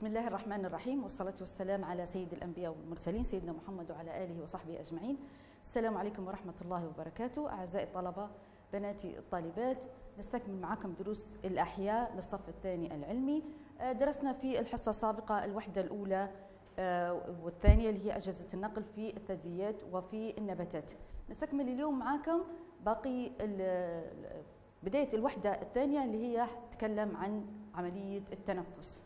بسم الله الرحمن الرحيم، والصلاة والسلام على سيد الأنبياء والمرسلين سيدنا محمد وعلى آله وصحبه أجمعين. السلام عليكم ورحمة الله وبركاته. أعزائي الطلبة، بناتي الطالبات، نستكمل معكم دروس الأحياء للصف الثاني العلمي. درسنا في الحصة السابقة الوحدة الأولى والثانية اللي هي أجهزة النقل في الثدييات وفي النباتات. نستكمل اليوم معكم باقي بداية الوحدة الثانية اللي هي تتكلم عن عملية التنفس.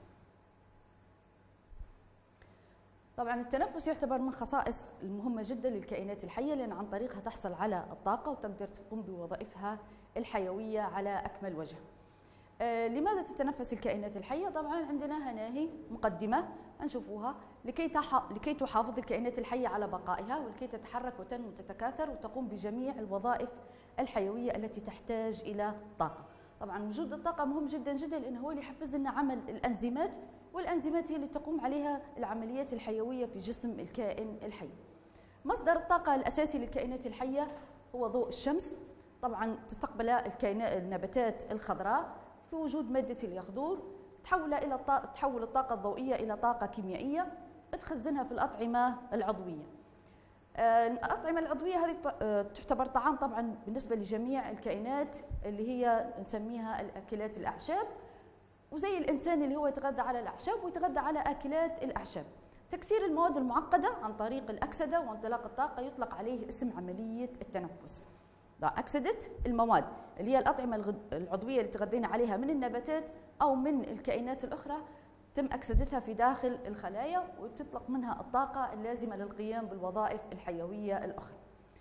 طبعا التنفس يعتبر من خصائص المهمة جدا للكائنات الحية، لأن عن طريقها تحصل على الطاقة وتقدر تقوم بوظائفها الحيوية على أكمل وجه. لماذا تتنفس الكائنات الحية؟ طبعا عندنا هناهي مقدمة نشوفوها لكي تحافظ الكائنات الحية على بقائها، ولكي تتحرك وتنمو وتتكاثر وتقوم بجميع الوظائف الحيوية التي تحتاج إلى طاقة. طبعا وجود الطاقة مهم جدا جدا، لأنه هو اللي يحفز لنا عمل الأنزيمات، والأنزيمات هي اللي تقوم عليها العمليات الحيوية في جسم الكائن الحي. مصدر الطاقة الأساسي للكائنات الحية هو ضوء الشمس. طبعا تستقبل النباتات الخضراء في وجود مادة اليخدور، تحول الطاقة الضوئية إلى طاقة كيميائية تخزنها في الأطعمة العضوية. الأطعمة العضوية هذه تعتبر طعام طبعا بالنسبة لجميع الكائنات اللي هي نسميها الأكلات الأعشاب، وزي الإنسان اللي هو يتغذى على الأعشاب ويتغذى على أكلات الأعشاب. تكسير المواد المعقدة عن طريق الأكسدة وانطلاق الطاقة يطلق عليه اسم عملية التنفس. أكسدة المواد اللي هي الأطعمة العضوية اللي تغذينا عليها من النباتات أو من الكائنات الأخرى، تم أكسدتها في داخل الخلايا وتطلق منها الطاقة اللازمة للقيام بالوظائف الحيوية الأخرى.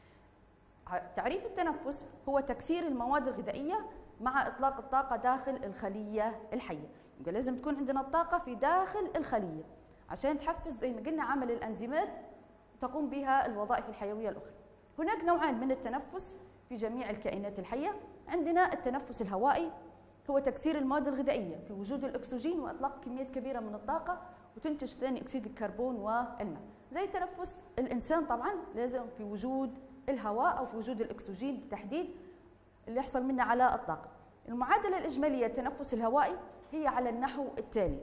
تعريف التنفس هو تكسير المواد الغذائية مع إطلاق الطاقة داخل الخلية الحية. يبقى لازم تكون عندنا الطاقة في داخل الخلية عشان تحفز زي ما قلنا عمل الأنزيمات تقوم بها الوظائف الحيوية الأخرى. هناك نوعان من التنفس في جميع الكائنات الحية. عندنا التنفس الهوائي، هو تكسير المواد الغذائية في وجود الأكسجين وإطلاق كميات كبيرة من الطاقة وتنتج ثاني أكسيد الكربون والماء. زي تنفس الإنسان طبعا لازم في وجود الهواء أو في وجود الأكسجين بالتحديد اللي يحصل منه على الطاقة. المعادلة الإجمالية للتنفس الهوائي هي على النحو التالي: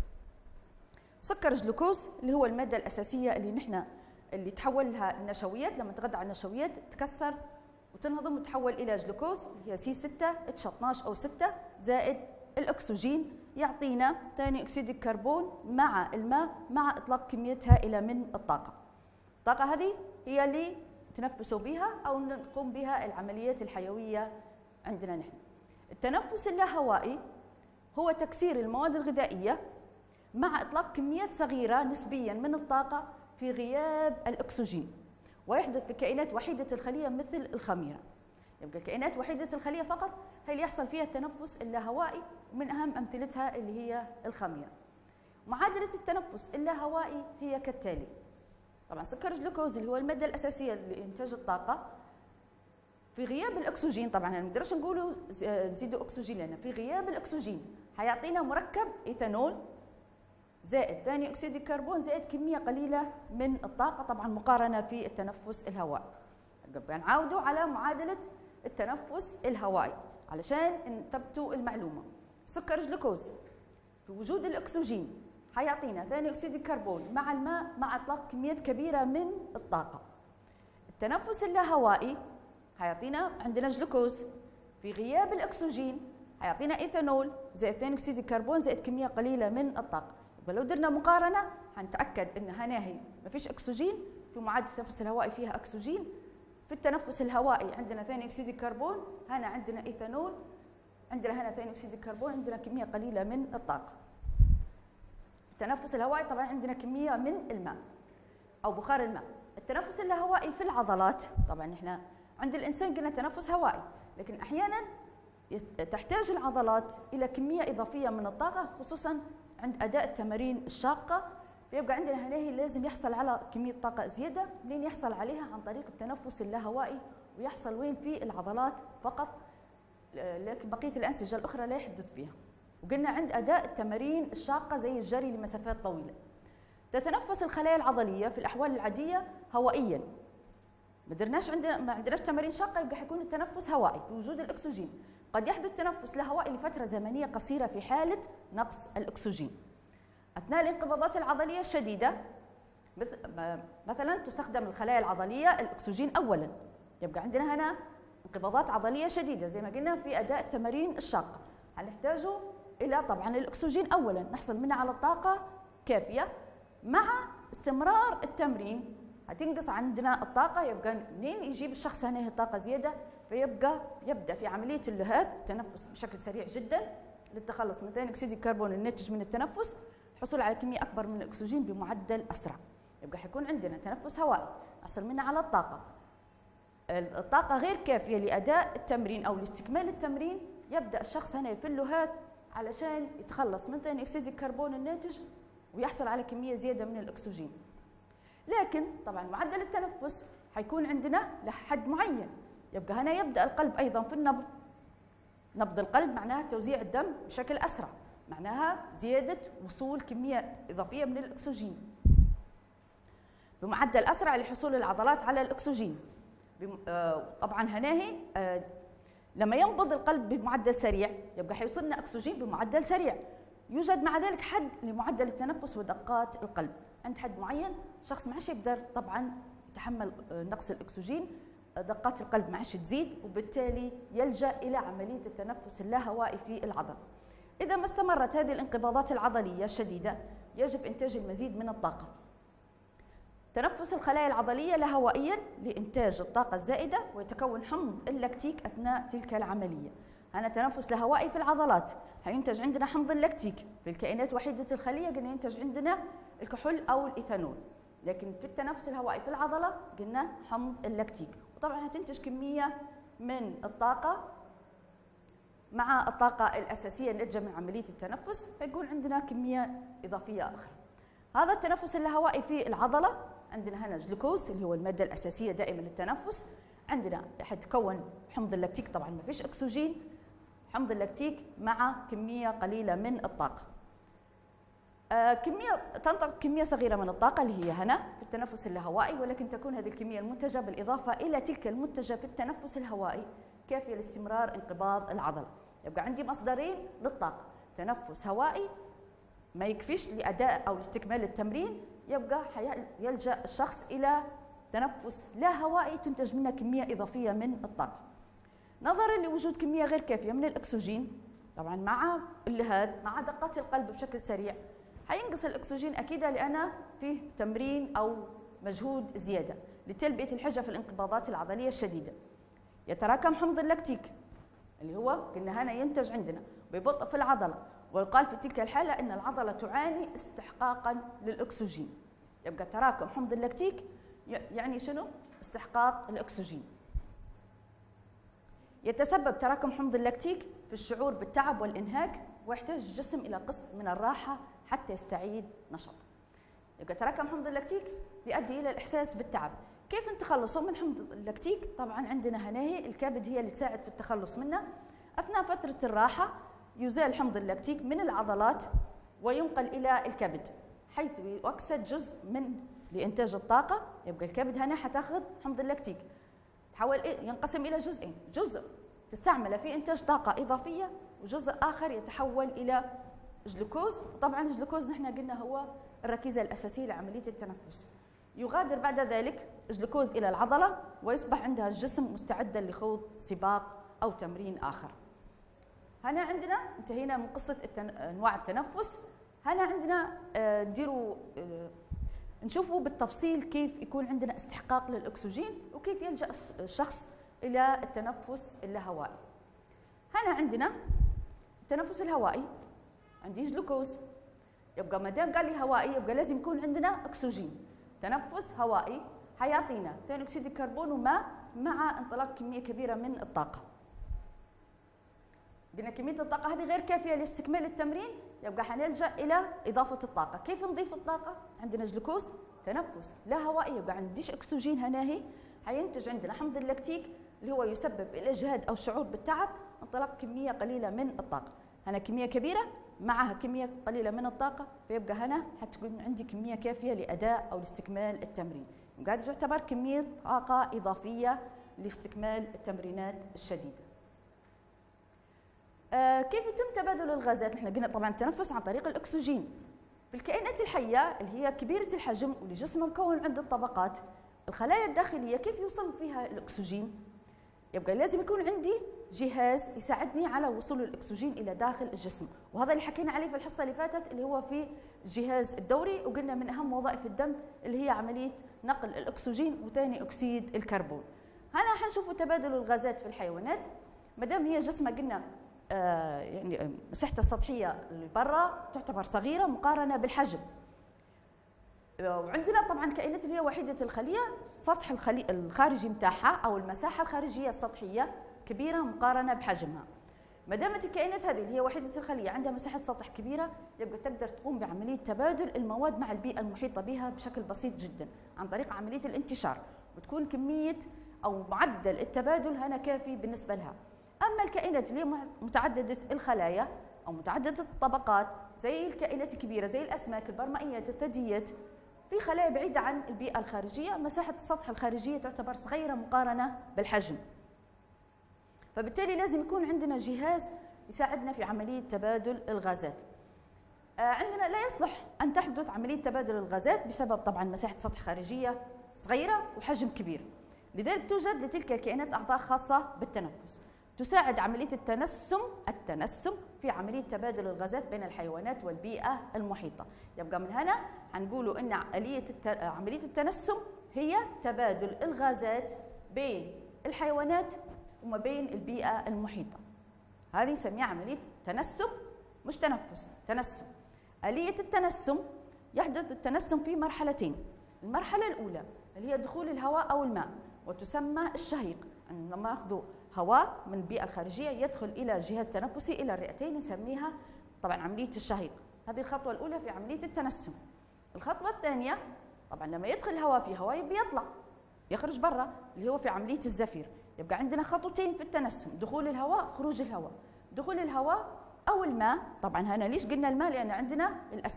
سكر جلوكوز اللي هو المادة الأساسية اللي تحولها النشويات، لما تغذى على النشويات تكسر وتنهضم وتحول إلى جلوكوز اللي هي C6H12 أو 6 زائد الأكسجين، يعطينا ثاني أكسيد الكربون مع الماء مع إطلاق كمية هائلة من الطاقة. الطاقة هذه هي اللي تنفسوا بها أو نقوم بها العمليات الحيوية عندنا نحن. التنفس اللاهوائي هو تكسير المواد الغذائية مع إطلاق كميات صغيرة نسبيا من الطاقة في غياب الأكسجين، ويحدث في كائنات وحيدة الخلية مثل الخميرة. يبقى الكائنات وحيدة الخلية فقط هي اللي يحصل فيها التنفس اللاهوائي، ومن أهم أمثلتها اللي هي الخميرة. معادلة التنفس اللاهوائي هي كالتالي: طبعا سكر جلوكوز اللي هو المادة الأساسية لإنتاج الطاقة في غياب الأكسجين، طبعا ما نقدرش نقولوا نزيدوا أكسجين لأن في غياب الأكسجين حيعطينا مركب إيثانول زائد ثاني أكسيد الكربون زائد كمية قليلة من الطاقة، طبعا مقارنة في التنفس الهوائي. نعاودوا على معادلة التنفس الهوائي علشان تثبتوا المعلومة. سكر جلوكوز في وجود الأكسجين حيعطينا ثاني أكسيد الكربون مع الماء مع إطلاق كميات كبيرة من الطاقة. التنفس اللاهوائي حيعطينا عندنا جلوكوز في غياب الأكسجين حيعطينا إيثانول زائد ثاني أكسيد الكربون زائد كمية قليلة من الطاقة. ولو درنا مقارنة حنتأكد أن هناهي ما فيش أكسجين، في معادلة التنفس الهوائي فيها أكسجين، في التنفس الهوائي عندنا ثاني أكسيد الكربون، هنا عندنا إيثانول، عندنا هنا ثاني أكسيد الكربون، عندنا كمية قليلة من الطاقة. التنفس الهوائي طبعا عندنا كمية من الماء أو بخار الماء. التنفس اللاهوائي في العضلات، طبعا احنا عند الإنسان قلنا تنفس هوائي، لكن أحيانا تحتاج العضلات إلى كمية إضافية من الطاقة خصوصا عند أداء التمارين الشاقة، فيبقى عندنا هنا لازم يحصل على كمية طاقة زيادة. منين يحصل عليها؟ عن طريق التنفس اللاهوائي، ويحصل وين؟ في العضلات فقط، لكن بقية الأنسجة الأخرى لا يحدث فيها. وقلنا عند أداء التمارين الشاقة زي الجري لمسافات طويلة. تتنفس الخلايا العضلية في الأحوال العادية هوائيا، ما عندناش تمارين شاقة، يبقى حيكون التنفس هوائي في وجود الأكسجين. قد يحدث تنفس لاهوائي لفترة زمنية قصيرة في حالة نقص الأكسجين. أثناء الانقباضات العضلية الشديدة مثلا تستخدم الخلايا العضلية الأكسجين أولا، يبقى عندنا هنا انقباضات عضلية شديدة زي ما قلنا في أداء التمارين الشاقة، هنحتاج إلى طبعا الأكسجين أولا نحصل منه على طاقة كافية. مع استمرار التمرين هتنقص عندنا الطاقة، يبقى منين يجيب الشخص هنا طاقة زيادة؟ يبدأ في عملية اللهاث، التنفس بشكل سريع جدا للتخلص من ثاني أكسيد الكربون الناتج من التنفس، الحصول على كمية أكبر من الأكسجين بمعدل أسرع. يبقى حيكون عندنا تنفس هوائي نحصل منه على الطاقة، الطاقة غير كافية لأداء التمرين أو لاستكمال التمرين، يبدأ الشخص هنا في اللهاث علشان يتخلص من ثاني أكسيد الكربون الناتج ويحصل على كمية زيادة من الأكسجين. لكن طبعا معدل التنفس حيكون عندنا لحد معين، يبقى هنا يبدأ القلب أيضا في النبض، نبض القلب معناها توزيع الدم بشكل أسرع، معناها زيادة وصول كمية إضافية من الأكسجين بمعدل أسرع لحصول العضلات على الأكسجين. طبعا هنا لما ينبض القلب بمعدل سريع يبقى حيوصلنا أكسجين بمعدل سريع، يوجد مع ذلك حد لمعدل التنفس ودقات القلب، عند حد معين الشخص ما عادش يقدر طبعا يتحمل نقص الأكسجين، دقات القلب ما عادش تزيد وبالتالي يلجأ إلى عملية التنفس اللاهوائي في العضلة. إذا ما استمرت هذه الانقباضات العضلية الشديدة يجب إنتاج المزيد من الطاقة. تنفس الخلايا العضلية لاهوائيا لإنتاج الطاقة الزائدة، ويتكون حمض اللاكتيك أثناء تلك العملية. هنا تنفس لاهوائي في العضلات، هينتج عندنا حمض اللاكتيك. في الكائنات وحيدة الخلية قلنا ينتج عندنا الكحول أو الإيثانول، لكن في التنفس الهوائي في العضلة قلنا حمض اللاكتيك، وطبعا هتنتج كمية من الطاقة مع الطاقة الأساسية الناتجة من عملية التنفس، فيكون عندنا كمية إضافية أخرى. هذا التنفس اللاهوائي في العضلة عندنا هنا جلوكوز اللي هو المادة الأساسية دائما للتنفس، عندنا حتكون حمض اللاكتيك، طبعا ما فيش أكسجين، حمض اللاكتيك مع كمية قليلة من الطاقة. تنطلق كمية صغيرة من الطاقة اللي هي هنا في التنفس اللاهوائي، ولكن تكون هذه الكمية المنتجة بالإضافة إلى تلك المنتجة في التنفس الهوائي كافية لاستمرار انقباض العضلة. يبقى عندي مصدرين للطاقة، تنفس هوائي ما يكفيش لأداء أو لاستكمال التمرين، يبقى يلجأ الشخص إلى تنفس لا هوائي تنتج منه كمية إضافية من الطاقة. نظرا لوجود كمية غير كافية من الأكسجين، طبعا مع اللهاث مع دقات القلب بشكل سريع حينقص الأكسجين أكيدا، لأن فيه تمرين أو مجهود زيادة لتلبية الحاجة في الانقباضات العضلية الشديدة. يتراكم حمض اللاكتيك اللي هو قلنا هنا ينتج عندنا ببطء في العضلة، ويقال في تلك الحالة أن العضلة تعاني استحقاقا للأكسجين. يبقى تراكم حمض اللاكتيك يعني شنو؟ استحقاق الأكسجين. يتسبب تراكم حمض اللاكتيك في الشعور بالتعب والإنهاك، ويحتاج الجسم إلى قسط من الراحة حتى يستعيد نشاطه. يبقى تراكم حمض اللاكتيك يؤدي إلى الإحساس بالتعب. كيف نتخلص من حمض اللاكتيك؟ طبعا عندنا هنا الكبد هي اللي تساعد في التخلص منه. أثناء فترة الراحة يزال حمض اللاكتيك من العضلات وينقل إلى الكبد، حيث يؤكسد جزء من لإنتاج الطاقة. يبقى الكبد هنا حتاخذ حمض اللاكتيك تحول ينقسم إلى جزئين، جزء تستعمله في إنتاج طاقة إضافية، وجزء آخر يتحول إلى جلوكوز. طبعا الجلوكوز نحن قلنا هو الركيزة الأساسية لعملية التنفس. يغادر بعد ذلك الجلوكوز إلى العضلة ويصبح عندها الجسم مستعدا لخوض سباق أو تمرين آخر. هنا عندنا انتهينا من قصة أنواع التنفس. هنا عندنا نشوفوا بالتفصيل كيف يكون عندنا استحقاق للأكسجين وكيف يلجأ الشخص إلى التنفس اللاهوائي. هنا عندنا التنفس الهوائي، عندي جلوكوز، يبقى ما دام قال لي هوائي يبقى لازم يكون عندنا أكسجين. تنفس هوائي حيعطينا ثاني أكسيد الكربون وماء مع انطلاق كمية كبيرة من الطاقة. قلنا كمية الطاقة هذه غير كافية لاستكمال التمرين، يبقى حنلجأ إلى إضافة الطاقة. كيف نضيف الطاقة؟ عندنا جلوكوز، تنفس لا هوائي، يبقى عنديش أكسجين هنا، حينتج عندنا حمض اللاكتيك اللي هو يسبب الإجهاد أو الشعور بالتعب، انطلاق كمية قليلة من الطاقة. هنا كمية كبيرة معها كمية قليلة من الطاقة، فيبقى هنا حتكون عندي كمية كافية لأداء أو لاستكمال التمرين. يبقى هذه تعتبر كمية طاقة إضافية لاستكمال التمرينات الشديدة. كيف يتم تبادل الغازات؟ احنا قلنا طبعا التنفس عن طريق الأكسجين. في الكائنات الحية اللي هي كبيرة الحجم واللي جسمها مكون من عدة طبقات، الخلايا الداخلية كيف يوصل فيها الأكسجين؟ يبقى لازم يكون عندي جهاز يساعدني على وصول الأكسجين إلى داخل الجسم، وهذا اللي حكينا عليه في الحصة اللي فاتت اللي هو في الجهاز الدوري، وقلنا من أهم وظائف الدم اللي هي عملية نقل الأكسجين وثاني أكسيد الكربون. هنا حنشوفوا تبادل الغازات في الحيوانات، ما دام هي جسمها قلنا يعني مساحته السطحية اللي برا تعتبر صغيرة مقارنة بالحجم. وعندنا طبعا كائنات اللي هي وحيدة الخلية، سطح الخارجي متاعها أو المساحة الخارجية السطحية كبيرة مقارنة بحجمها. ما دامت الكائنات هذه اللي هي وحيدة الخلية عندها مساحة سطح كبيرة، يبقى تقدر تقوم بعملية تبادل المواد مع البيئة المحيطة بها بشكل بسيط جدا عن طريق عملية الانتشار، وتكون كمية أو معدل التبادل هنا كافي بالنسبة لها. أما الكائنات اللي هي متعددة الخلايا أو متعددة الطبقات زي الكائنات الكبيرة زي الأسماك، البرمائيات، الثدييات، في خلايا بعيدة عن البيئة الخارجية، مساحة السطح الخارجية تعتبر صغيرة مقارنة بالحجم. فبالتالي لازم يكون عندنا جهاز يساعدنا في عملية تبادل الغازات. عندنا لا يصلح أن تحدث عملية تبادل الغازات بسبب طبعا مساحة سطح خارجية صغيرة وحجم كبير، لذلك توجد لتلك الكائنات أعضاء خاصة بالتنفس تساعد عملية التنسم في عملية تبادل الغازات بين الحيوانات والبيئة المحيطة. يبقى من هنا هنقولوا أن عملية التنسم هي تبادل الغازات بين الحيوانات وما بين البيئة المحيطة. هذه نسميها عملية تنسم مش تنفس، تنسم. آلية التنسم يحدث التنسم في مرحلتين. المرحلة الأولى اللي هي دخول الهواء أو الماء وتسمى الشهيق، لما ناخذ هواء من البيئة الخارجية يدخل إلى الجهاز التنفسي إلى الرئتين نسميها طبعا عملية الشهيق. هذه الخطوة الأولى في عملية التنسم. الخطوة الثانية طبعا لما يدخل الهواء في هواء بيطلع يخرج برا اللي هو في عملية الزفير. يبقى عندنا خطوتين في التنسم، دخول الهواء خروج الهواء. دخول الهواء أو الماء، طبعا هنا ليش قلنا الماء؟ لأن عندنا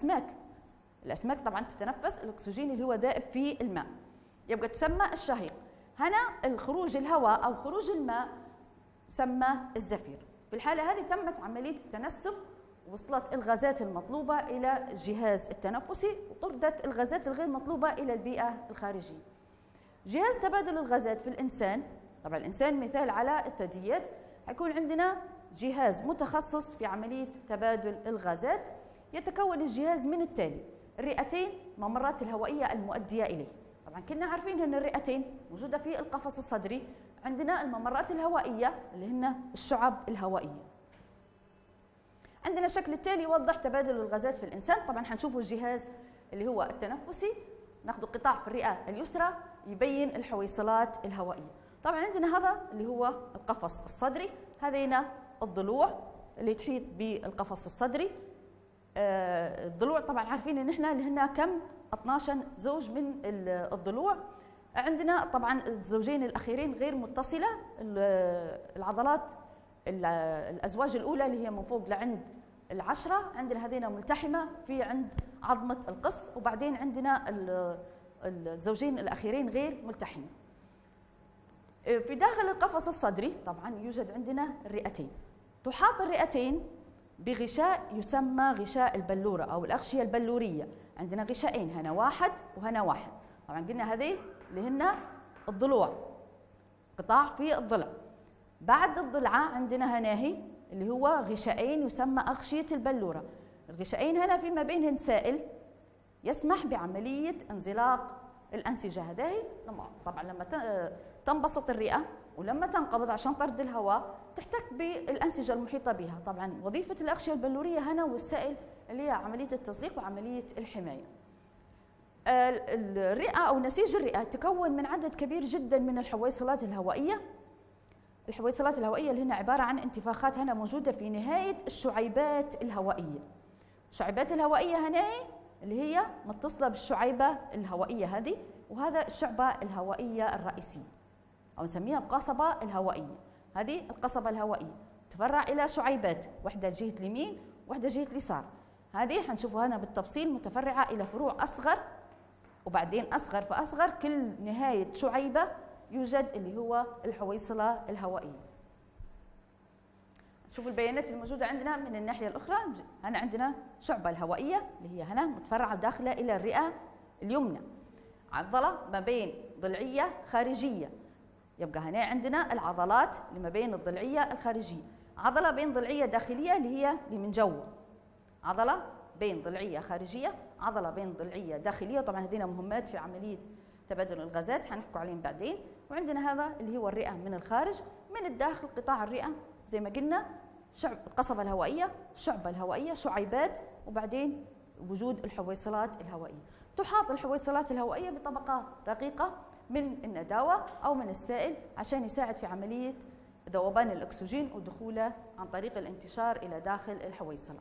الأسماك طبعا تتنفس الأكسجين اللي هو ذائب في الماء، يبقى تسمى الشهيق. هنا الخروج الهواء أو خروج الماء تسمى الزفير. في الحالة هذه تمت عملية التنسم، وصلت الغازات المطلوبة إلى الجهاز التنفسي وطردت الغازات الغير مطلوبة إلى البيئة الخارجية. جهاز تبادل الغازات في الإنسان، طبعا الإنسان مثال على الثدييات، حيكون عندنا جهاز متخصص في عملية تبادل الغازات. يتكون الجهاز من التالي: الرئتين، ممرات الهوائية المؤدية إليه. طبعا كنا عارفين أن الرئتين موجودة في القفص الصدري، عندنا الممرات الهوائية اللي هن الشعب الهوائية. عندنا الشكل التالي يوضح تبادل الغازات في الإنسان. طبعا حنشوفوا الجهاز اللي هو التنفسي، ناخذ قطاع في الرئة اليسرى يبين الحويصلات الهوائية. طبعا عندنا هذا اللي هو القفص الصدري، هذين الضلوع اللي تحيط بالقفص الصدري. الضلوع طبعا عارفين ان احنا اللي هن كم 12 زوج من الضلوع. عندنا طبعا الزوجين الاخيرين غير متصله، العضلات الازواج الاولى اللي هي من فوق لعند العشرة عندنا هذين ملتحمه في عند عظمه القص، وبعدين عندنا الزوجين الاخيرين غير ملتحمه. في داخل القفص الصدري طبعا يوجد عندنا الرئتين، تحاط الرئتين بغشاء يسمى غشاء البلورة أو الأغشية البلورية. عندنا غشائين، هنا واحد وهنا واحد. طبعا قلنا هذه اللي هن الضلوع، قطاع في الضلع. بعد الضلعة عندنا هناهي اللي هو غشائين يسمى أغشية البلورة. الغشائين هنا فيما بينهن سائل يسمح بعملية انزلاق الأنسجة. هذه طبعا لما تنبسط الرئة ولما تنقبض عشان طرد الهواء تحتك بالأنسجة المحيطة بها. طبعا وظيفة الأغشية البلورية هنا والسائل اللي هي عملية التصديق وعملية الحماية. الرئة أو نسيج الرئة تكون من عدد كبير جدا من الحويصلات الهوائية. الحويصلات الهوائية اللي هنا عبارة عن انتفاخات هنا موجودة في نهاية الشعيبات الهوائية. الشعيبات الهوائية هنا اللي هي متصلة بالشعيبة الهوائية هذه، وهذا الشعبة الهوائية الرئيسية أو نسميها القصبة الهوائية. هذه القصبة الهوائية تفرع إلى شعيبات، واحدة جهة اليمين واحدة جهة اليسار. هذه حنشوفها هنا بالتفصيل متفرعة إلى فروع أصغر وبعدين أصغر فأصغر، كل نهاية شعيبة يوجد اللي هو الحويصلة الهوائية. شوفوا البيانات الموجودة عندنا من الناحية الأخرى. هنا عندنا شعبة الهوائية اللي هي هنا متفرعة داخلة إلى الرئة اليمنى، عضلة ما بين ضلعية خارجية، يبقى هنا عندنا العضلات اللي ما بين الضلعية الخارجية، عضلة بين ضلعية داخلية اللي هي اللي من جوا، عضلة بين ضلعية خارجية، عضلة بين ضلعية داخلية. طبعا هذين مهمات في عملية تبادل الغازات حنحكوا عليهم بعدين. وعندنا هذا اللي هو الرئة من الخارج، من الداخل قطاع الرئة زي ما قلنا القصبة الهوائية، الشعبة الهوائية، شعيبات، وبعدين وجود الحويصلات الهوائية. تحاط الحويصلات الهوائية بطبقة رقيقة من النداوة أو من السائل عشان يساعد في عملية ذوبان الأكسجين ودخوله عن طريق الانتشار إلى داخل الحويصلة.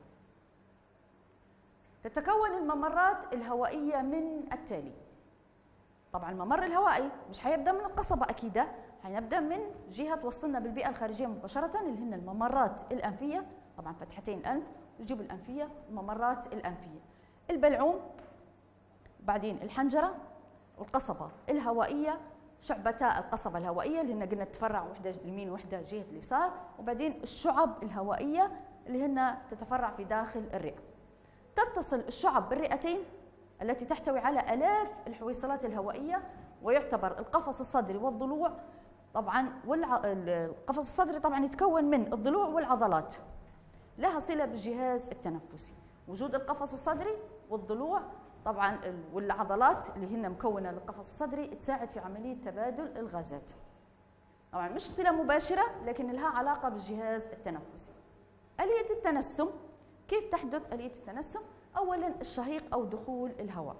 تتكون الممرات الهوائية من التالي. طبعا الممر الهوائي مش حيبدأ من القصبة أكيد، حنبدأ من جهة توصلنا بالبيئة الخارجية مباشرة اللي هن الممرات الأنفية، طبعا فتحتين الأنف وجيب الأنفية، الممرات الأنفية، البلعوم، بعدين الحنجرة، والقصبة الهوائية، شعبتا القصبة الهوائية اللي هن قلنا تتفرع وحدة اليمين وحدة جهة اليسار، وبعدين الشعب الهوائية اللي هن تتفرع في داخل الرئة. تتصل الشعب بالرئتين التي تحتوي على آلاف الحويصلات الهوائية، ويعتبر القفص الصدري والضلوع طبعا القفص الصدري طبعا يتكون من الضلوع والعضلات، لها صلة بالجهاز التنفسي. وجود القفص الصدري والضلوع طبعا والعضلات اللي هن مكونة للقفص الصدري تساعد في عملية تبادل الغازات. طبعا مش صلة مباشرة لكن لها علاقة بالجهاز التنفسي. آلية التنسم، كيف تحدث آلية التنسم؟ أولاً الشهيق أو دخول الهواء.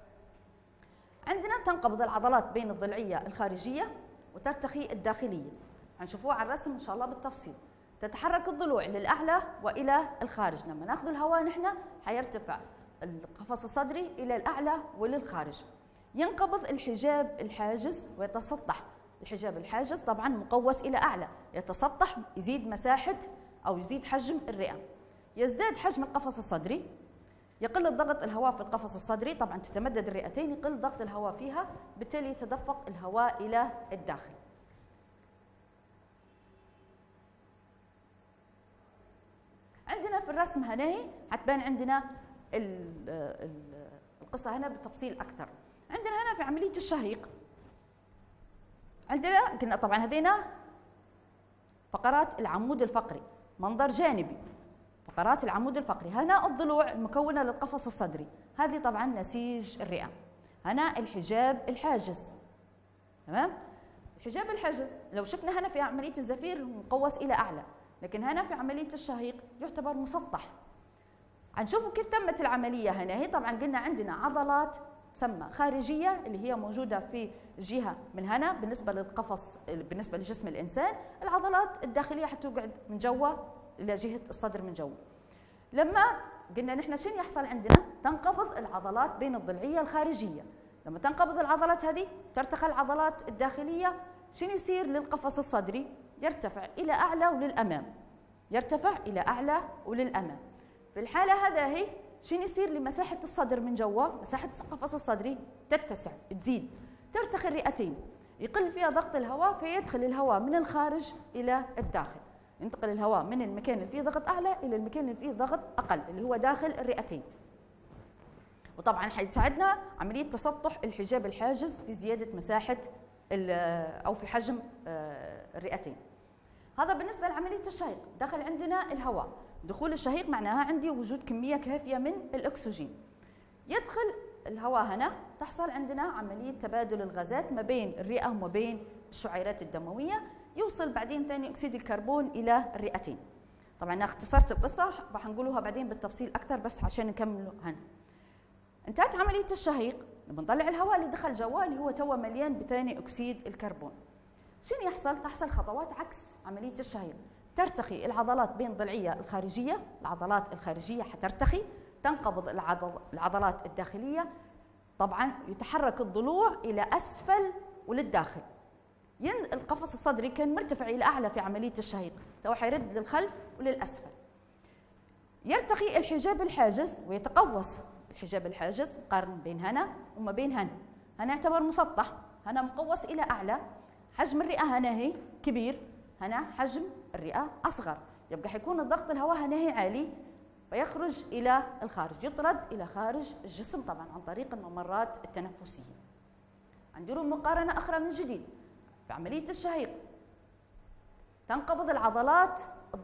عندنا تنقبض العضلات بين الضلعية الخارجية وترتخي الداخلية، هنشوفوها على الرسم إن شاء الله بالتفصيل. تتحرك الضلوع للأعلى وإلى الخارج، لما ناخذ الهواء نحن حيرتفع القفص الصدري إلى الأعلى وللخارج. ينقبض الحجاب الحاجز ويتسطح. الحجاب الحاجز طبعاً مقوس إلى أعلى، يتسطح، يزيد مساحة أو يزيد حجم الرئة. يزداد حجم القفص الصدري، يقل ضغط الهواء في القفص الصدري، طبعا تتمدد الرئتين يقل ضغط الهواء فيها، بالتالي يتدفق الهواء إلى الداخل. عندنا في الرسم هنا حتبان عندنا القصة هنا بالتفصيل أكثر. عندنا هنا في عملية الشهيق عندنا قلنا طبعا هذينا فقرات العمود الفقري، منظر جانبي فقرات العمود الفقري. هنا الضلوع المكونة للقفص الصدري، هذه طبعا نسيج الرئة. هنا الحجاب الحاجز، تمام؟ الحجاب الحاجز لو شفنا هنا في عملية الزفير مقوس إلى أعلى، لكن هنا في عملية الشهيق يعتبر مسطح. هنشوفوا كيف تمت العملية هنا. هي طبعا قلنا عندنا عضلات تسمى خارجية اللي هي موجودة في جهة من هنا بالنسبة للقفص، بالنسبة لجسم الإنسان. العضلات الداخلية حتقعد من جوا إلى جهة الصدر من جوا. لما قلنا نحن شنو يحصل عندنا؟ تنقبض العضلات بين الضلعية الخارجية. لما تنقبض العضلات هذه ترتخى العضلات الداخلية، شنو يصير للقفص الصدري؟ يرتفع إلى أعلى وللأمام، يرتفع إلى أعلى وللأمام. في الحالة هذا هي شنو يصير لمساحة الصدر من جوا؟ مساحة القفص الصدري تتسع، تزيد، ترتخي الرئتين، يقل فيها ضغط الهواء، فيدخل الهواء من الخارج إلى الداخل. ينتقل الهواء من المكان اللي فيه ضغط أعلى إلى المكان اللي فيه ضغط أقل اللي هو داخل الرئتين. وطبعا حيساعدنا عملية تسطح الحجاب الحاجز في زيادة مساحة أو في حجم الرئتين. هذا بالنسبة لعملية الشهيق. دخل عندنا الهواء، دخول الشهيق معناها عندي وجود كمية كافية من الأكسجين. يدخل الهواء هنا، تحصل عندنا عملية تبادل الغازات ما بين الرئة وما بين الشعيرات الدموية، يوصل بعدين ثاني أكسيد الكربون إلى الرئتين. طبعا أنا اختصرت القصة، راح نقولوها بعدين بالتفصيل أكثر بس عشان نكمل هنا. انتهت عملية الشهيق، بنطلع الهواء اللي دخل جوا اللي هو توا مليان بثاني أكسيد الكربون. شنو يحصل؟ تحصل خطوات عكس عملية الشهيق. ترتخي العضلات بين الضلعية الخارجية، العضلات الخارجية حترتخي، تنقبض العضلات الداخلية، طبعا يتحرك الضلوع إلى أسفل وللداخل. القفص الصدري كان مرتفع إلى أعلى في عملية الشهيق، تو حيرد للخلف وللأسفل. يرتخي الحجاب الحاجز ويتقوس الحجاب الحاجز، قارن بين هنا وما بين هنا. هنا يعتبر مسطح، هنا مقوس إلى أعلى، حجم الرئة هنا هي كبير، هنا حجم الرئة أصغر، يبقى حيكون الضغط الهواء هنا عالي فيخرج إلى الخارج، يطرد إلى خارج الجسم طبعا عن طريق الممرات التنفسية. عندنا مقارنة أخرى من جديد في عملية الشهيق. تنقبض العضلات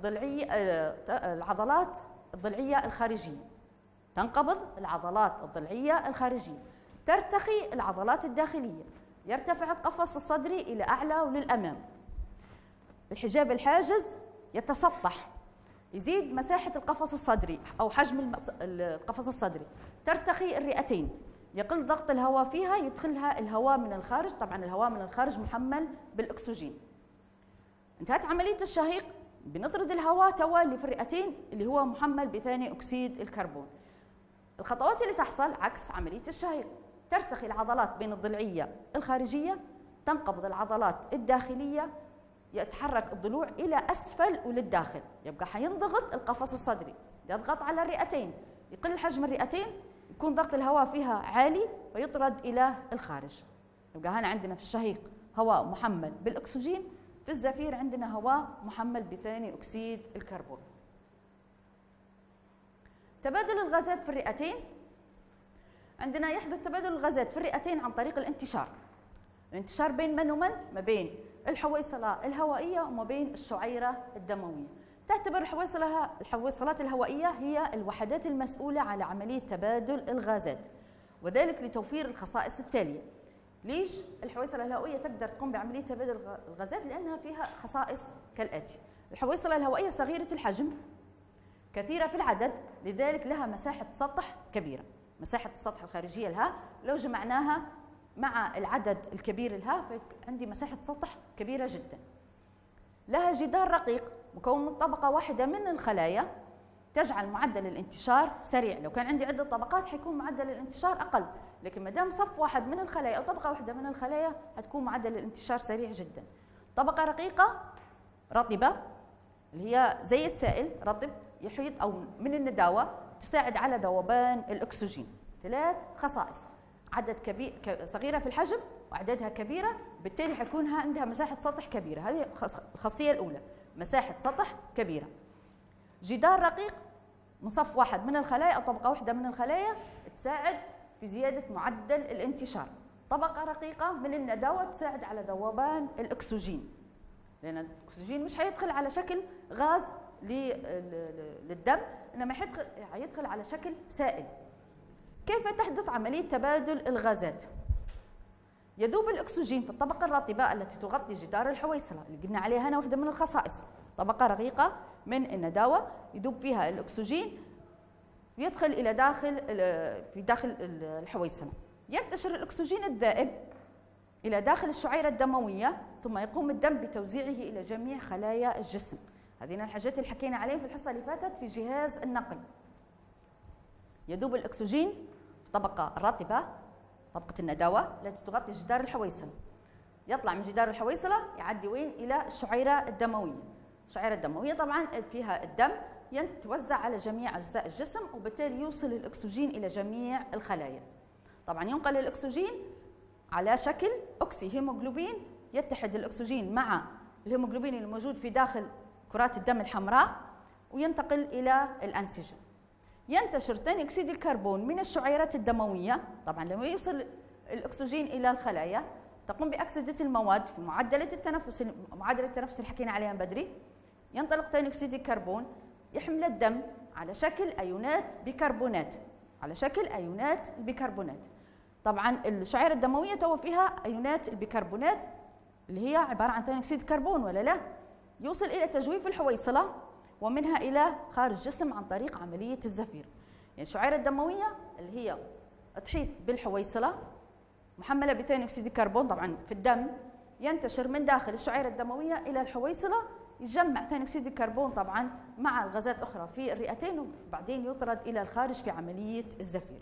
الضلعية الخارجية، تنقبض العضلات الضلعية الخارجية، ترتخي العضلات الداخلية، يرتفع القفص الصدري إلى أعلى وللأمام، الحجاب الحاجز يتسطح، يزيد مساحة القفص الصدري أو حجم القفص الصدري، ترتخي الرئتين، يقل ضغط الهواء فيها، يدخلها الهواء من الخارج، طبعا الهواء من الخارج محمل بالأكسجين. انتهت عملية الشهيق، بنطرد الهواء توالي في الرئتين اللي هو محمل بثاني أكسيد الكربون. الخطوات اللي تحصل عكس عملية الشهيق، ترتخي العضلات بين الضلعية الخارجية، تنقبض العضلات الداخلية، يتحرك الضلوع إلى أسفل وللداخل، يبقى حينضغط القفص الصدري، يضغط على الرئتين، يقل حجم الرئتين، يكون ضغط الهواء فيها عالي فيطرد إلى الخارج. يبقى هنا عندنا في الشهيق هواء محمل بالأكسجين، في الزفير عندنا هواء محمل بثاني أكسيد الكربون. تبادل الغازات في الرئتين، عندنا يحدث تبادل الغازات في الرئتين عن طريق الانتشار. الانتشار بين من ومن؟ ما بين الحويصلة الهوائية وما بين الشعيرة الدموية. تعتبر الحويصلات الهوائية هي الوحدات المسؤولة على عملية تبادل الغازات، وذلك لتوفير الخصائص التالية. ليش الحويصلة الهوائية تقدر تقوم بعملية تبادل الغازات؟ لأنها فيها خصائص كالآتي: الحويصلة الهوائية صغيرة الحجم، كثيرة في العدد، لذلك لها مساحة سطح كبيرة. مساحة السطح الخارجية لها لو جمعناها مع العدد الكبير لها فعندي مساحة سطح كبيرة جدا. لها جدار رقيق مكون من طبقة واحدة من الخلايا، تجعل معدل الانتشار سريع. لو كان عندي عدة طبقات حيكون معدل الانتشار أقل، لكن ما دام صف واحد من الخلايا أو طبقة واحدة من الخلايا هتكون معدل الانتشار سريع جدا. طبقة رقيقة رطبة اللي هي زي السائل رطب يحيط أو من النداوة، تساعد على ذوبان الأكسجين. 3 خصائص: عدد كبير صغيرة في الحجم وعددها كبيرة، بالتالي حيكون عندها مساحة سطح كبيرة. هذه الخاصية الأولى، مساحة سطح كبيرة. جدار رقيق من صف واحد من الخلايا أو طبقة واحدة من الخلايا تساعد في زيادة معدل الانتشار. طبقة رقيقة من النداوة تساعد على ذوبان الأكسجين، لأن الأكسجين مش حيدخل على شكل غاز للدم، إنما حيدخل على شكل سائل. كيف تحدث عملية تبادل الغازات؟ يذوب الأكسجين في الطبقة الرطبة التي تغطي جدار الحويصلة اللي قلنا عليها هنا واحدة من الخصائص، طبقة رقيقة من النداوة يذوب فيها الأكسجين ويدخل إلى داخل الحويصلة. ينتشر الأكسجين الذائب إلى داخل الشعيرة الدموية، ثم يقوم الدم بتوزيعه إلى جميع خلايا الجسم. هذه الحاجات اللي حكينا عليها في الحصة اللي فاتت في جهاز النقل. يذوب الأكسجين في الطبقة الرطبة، طبقة النداوة التي تغطي جدار الحويصلة، يطلع من جدار الحويصلة يعدي وين؟ إلى الشعيرة الدموية. الشعيرة الدموية طبعا فيها الدم يتوزع على جميع أجزاء الجسم، وبالتالي يوصل الأكسجين إلى جميع الخلايا. طبعا ينقل الأكسجين على شكل أكسي هيموغلوبين، يتحد الأكسجين مع الهيموغلوبين الموجود في داخل كرات الدم الحمراء وينتقل إلى الأنسجة. ينتشر ثاني أكسيد الكربون من الشعيرات الدموية. طبعا لما يوصل الأكسجين إلى الخلايا تقوم بأكسدة المواد في معادلة التنفس اللي حكينا عليها بدري. ينطلق ثاني أكسيد الكربون يحمل الدم على شكل أيونات بيكربونات. طبعا الشعيرة الدموية تو فيها أيونات البيكربونات اللي هي عبارة عن ثاني أكسيد الكربون ولا لا؟ يوصل إلى تجويف الحويصلة ومنها إلى خارج الجسم عن طريق عملية الزفير. يعني الشعيرة الدموية اللي هي تحيط بالحويصلة محملة بثاني أكسيد الكربون طبعا في الدم، ينتشر من داخل الشعيرة الدموية إلى الحويصلة، يجمع ثاني أكسيد الكربون طبعا مع الغازات أخرى في الرئتين، وبعدين يطرد إلى الخارج في عملية الزفير.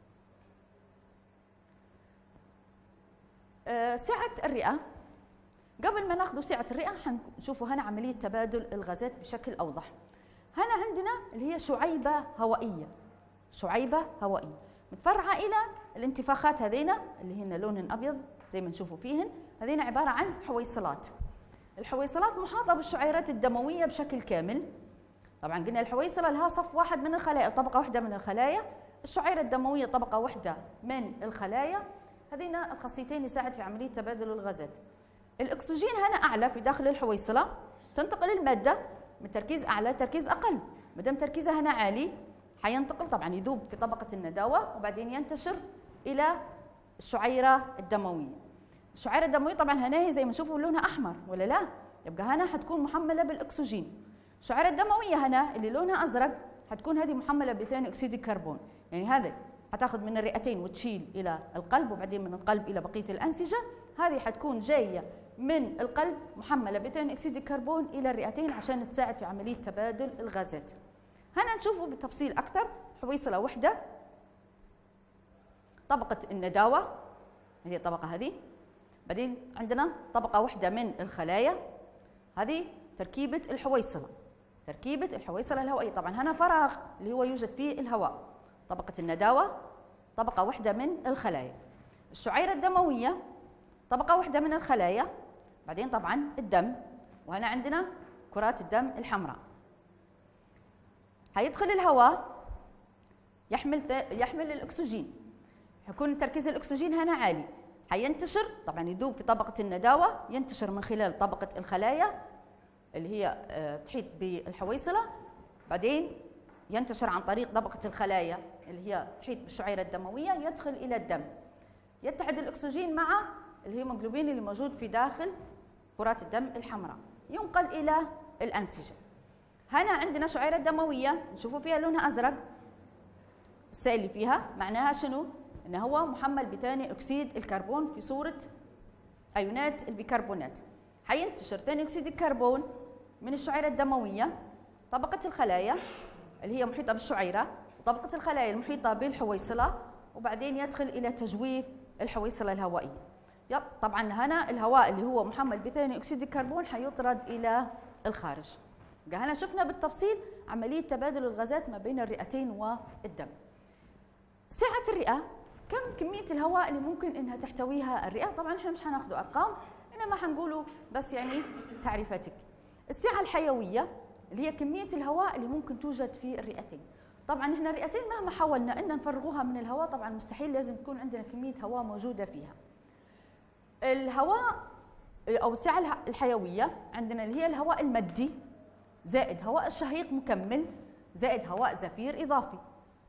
سعة الرئة، قبل ما ناخذ سعة الرئة حنشوفوا هنا عملية تبادل الغازات بشكل أوضح. هنا عندنا اللي هي شعيبة هوائية متفرعة إلى الانتفاخات هذينا اللي هن لون أبيض زي ما نشوفوا فيهن، هذين عبارة عن حويصلات. الحويصلات محاطة بالشعيرات الدموية بشكل كامل، طبعا قلنا الحويصله لها صف واحد من الخلايا، طبقه واحده من الخلايا. الشعيره الدمويه طبقه واحده من الخلايا. هذين الخاصيتين يساعد في عمليه تبادل الغازات. الاكسجين هنا اعلى في داخل الحويصله، تنتقل الماده من تركيز اعلى لتركيز اقل. ما دام تركيزها هنا عالي حينتقل طبعا يذوب في طبقه النداوه وبعدين ينتشر الى الشعيره الدمويه. الشعيره الدمويه طبعا هنا هي زي ما نشوفوا لونها احمر ولا لا؟ يبقى هنا حتكون محمله بالاكسجين. الشعيره الدمويه هنا اللي لونها ازرق حتكون هذه محمله بثاني اكسيد الكربون، يعني هذا حتاخذ من الرئتين وتشيل الى القلب وبعدين من القلب الى بقيه الانسجه. هذه حتكون جايه من القلب محمله بثاني اكسيد الكربون الى الرئتين عشان تساعد في عمليه تبادل الغازات. هنا نشوفوا بالتفصيل اكثر. حويصله وحده، طبقه النداوه هي الطبقه هذه، بعدين عندنا طبقه واحده من الخلايا، هذه تركيبه الحويصله، تركيبه الحويصله الهوائيه. طبعا هنا فراغ اللي هو يوجد فيه الهواء. طبقه النداوه طبقه واحده من الخلايا. الشعيره الدمويه طبقه واحده من الخلايا، بعدين طبعا الدم، وهنا عندنا كرات الدم الحمراء. هيدخل الهواء يحمل الاكسجين، حيكون تركيز الاكسجين هنا عالي، حينتشر طبعا يذوب في طبقه النداوه، ينتشر من خلال طبقه الخلايا اللي هي تحيط بالحويصله، بعدين ينتشر عن طريق طبقه الخلايا اللي هي تحيط بالشعيره الدمويه، يدخل الى الدم، يتحد الاكسجين مع الهيموغلوبين اللي موجود في داخل كرات الدم الحمراء، ينقل الى الانسجه. هنا عندنا شعيره دمويه نشوفوا فيها لونها ازرق، السائل اللي فيها معناها شنو؟ انه هو محمل بثاني اكسيد الكربون في صوره ايونات البيكربونات. حينتشر ثاني اكسيد الكربون من الشعيره الدمويه، طبقه الخلايا اللي هي محيطه بالشعيره وطبقه الخلايا المحيطه بالحويصله، وبعدين يدخل الى تجويف الحويصله الهوائيه. طبعا هنا الهواء اللي هو محمل بثاني اكسيد الكربون حيطرد الى الخارج. هنا شفنا بالتفصيل عمليه تبادل الغازات ما بين الرئتين والدم. سعه الرئه، كم كميه الهواء اللي ممكن انها تحتويها الرئه؟ طبعا احنا مش حناخذ ارقام، انما حنقولوا بس يعني تعريفتك. السعه الحيويه اللي هي كميه الهواء اللي ممكن توجد في الرئتين. طبعا احنا الرئتين مهما حاولنا ان نفرغوها من الهواء طبعا مستحيل، لازم يكون عندنا كميه هواء موجوده فيها. الهواء او السعه الحيويه عندنا اللي هي الهواء المادي زائد هواء الشهيق مكمل زائد هواء زفير اضافي.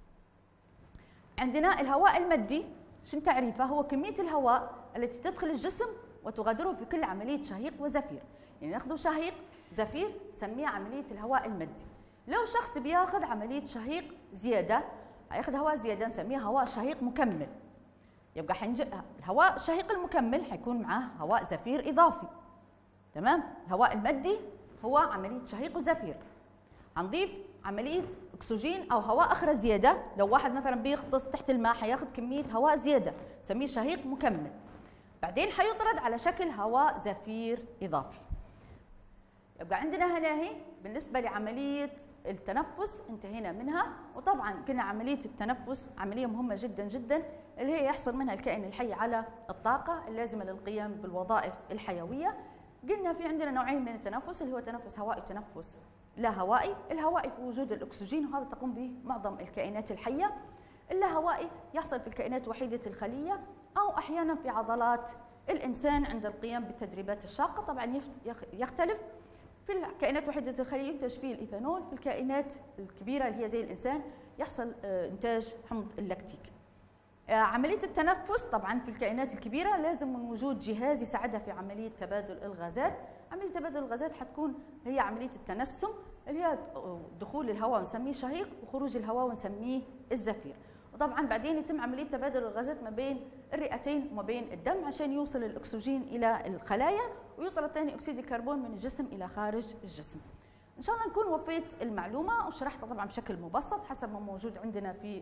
عندنا الهواء المادي شنو تعريفه؟ هو كميه الهواء التي تدخل الجسم وتغادره في كل عمليه شهيق وزفير. يعني ناخذ شهيق زفير نسميه عمليه الهواء المادي. لو شخص بياخذ عمليه شهيق زياده هياخذ هواء زياده نسميه هواء شهيق مكمل. يبقى الهواء الشهيق المكمل حيكون معاه هواء زفير اضافي. تمام؟ الهواء المادي هو عمليه شهيق وزفير. هنضيف عمليه اكسجين او هواء اخر زياده، لو واحد مثلا بيغطس تحت الماء حياخذ كميه هواء زياده نسميه شهيق مكمل. بعدين حيطرد على شكل هواء زفير اضافي. يبقى عندنا هنا هي بالنسبه لعمليه التنفس انتهينا منها. وطبعا قلنا عمليه التنفس عمليه مهمه جدا جدا اللي هي يحصل منها الكائن الحي على الطاقه اللازمه للقيام بالوظائف الحيويه. قلنا في عندنا نوعين من التنفس اللي هو تنفس هوائي وتنفس لا هوائي. الهوائي في وجود الاكسجين وهذا تقوم به معظم الكائنات الحيه. اللاهوائي يحصل في الكائنات وحيده الخليه او احيانا في عضلات الانسان عند القيام بالتدريبات الشاقه. طبعا يختلف. في الكائنات وحيده الخليه ينتج فيه الايثانول، في الكائنات الكبيره اللي هي زي الانسان يحصل انتاج حمض اللاكتيك. عمليه التنفس طبعا في الكائنات الكبيره لازم من وجود جهاز يساعدها في عمليه تبادل الغازات. عمليه تبادل الغازات حتكون هي عمليه التنسم اللي هي دخول الهواء ونسميه شهيق وخروج الهواء ونسميه الزفير. وطبعا بعدين يتم عمليه تبادل الغازات ما بين الرئتين وما بين الدم عشان يوصل الاكسجين الى الخلايا ويطرد ثاني اكسيد الكربون من الجسم الى خارج الجسم. ان شاء الله نكون وفيت المعلومه وشرحتها طبعا بشكل مبسط حسب ما موجود عندنا في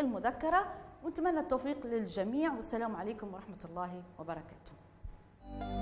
المذكره، ونتمنى التوفيق للجميع والسلام عليكم ورحمه الله وبركاته.